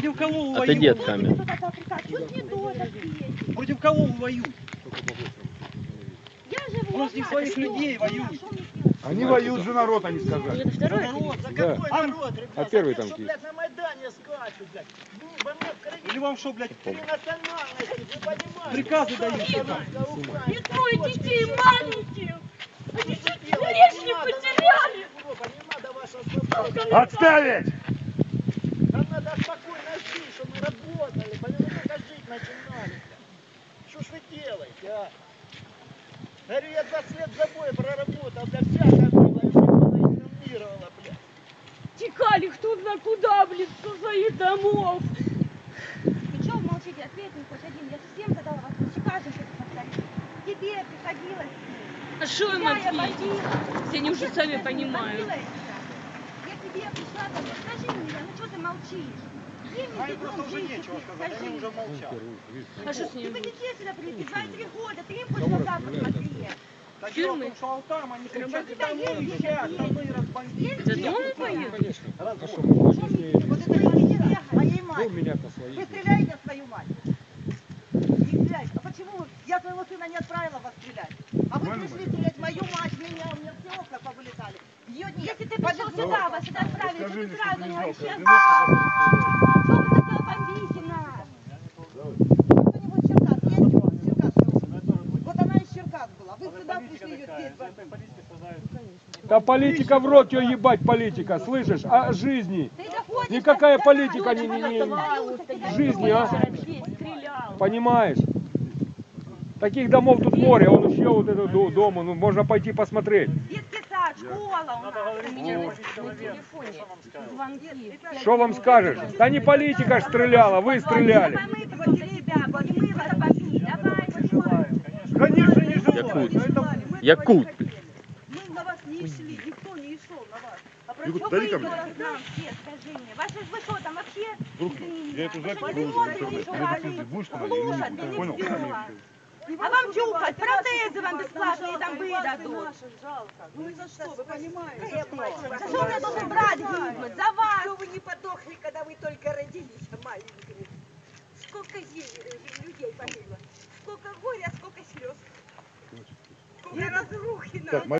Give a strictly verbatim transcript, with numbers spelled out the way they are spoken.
Против кого вы Отойди от воюете? камеры. Против кого вы воюете? Я живу Против своих людей воюют. Они воюют за народ, они сказали. Это второй? Народ. За Да. какой А- народ, ребят? а первый За тех, там что, есть. блядь, на Майдане скачут, блядь. Ну, во мне в крови Или вам что, блядь, три национальности, вы понимаете? приказы дают? Не трой детей маленьких! Вы действительно Не лишние надо, потеряли! Европа, не надо ваша свобода. Отставить! Нам надо спокойно жить, чтобы мы работали, понимаете, только жить начинали. Что ж вы делаете, а? Говорю, я двадцать лет за бой проработал, да всякое было, и информировала, блядь. Текали кто знает куда, блин, со своих домов! Ты что молчите? Ответь мне хоть один. Я всем задала вопрос. И каждый что-то повторит. Тебе приходилось. А что им Я, я ответить? водила. Все они уже Ты сами скажи, понимают. водила я тебя? Я к тебе пришла, там, скажи мне, ну что ты молчишь? Где мне А им здесь просто уже жить нечего теперь? сказать, Скажи они уже мне. молчат. А что с Ты ними бы будет? детей сюда привезти, два-три года, ты им хоть глаза посмотри. Так дело в Тюрьмы. том, что Алтам, они сейчас Работают. домой едят, домой разбомбили. За домом поедут? Вот это не нельзя, моей Ну, матери. меня-то свои. Вы стреляете в свою мать? Не стреляйте. А почему я своего сына не отправила вас стрелять? А вы пришли стрелять в мою мать, меня, у меня все окна повылетали. Ее нет. Если ты пришел сюда, вас сюда отправили, то ты сразу не исчез. Что вы такое бомбите нас? Кто-нибудь Черкас есть? Черкас, вот она из Черкас была. Вы сюда пришли ее здесь бомбить. Да политика в рот ее ебать, политика, слышишь? О жизни. Ты доходишь Никакая до политика сюда, не, не, люди не- остаются, тебя в жизни, а? Здесь стрелял. Понимаешь? Таких домов тут море, он еще вот этот до- дома, ну можно пойти посмотреть. Детский сад, школа у нас. У меня на, на телефоне звонки. Что вам скажешь? Да не политика ж стреляла, вы стреляли. Давай мы против тебя, будем мы вас бомбить. Давай, понимаем. Конечно, не Якут. Мы Якут. Мы на вас не шли, никто не шел на вас. А про Якут, что дай вы ко еще мне. раз нам все, скажи мне? Ваши вы что там вообще? Извини я эту меня. запись Вы не просто смотрите, что закрою. говорит. Будешь смотреть или не Слушать, будешь? или Понял? все. А вам чухать, протезы вам бесплатные там выдадут. Ну и за что, вы понимаете? За что мне должен брать гибнуть? За вас. Что вы не подохли, когда вы только родились, маленькие? Сколько е- э, людей погибло? Сколько горя, сколько слез? Сколько разрухи нам.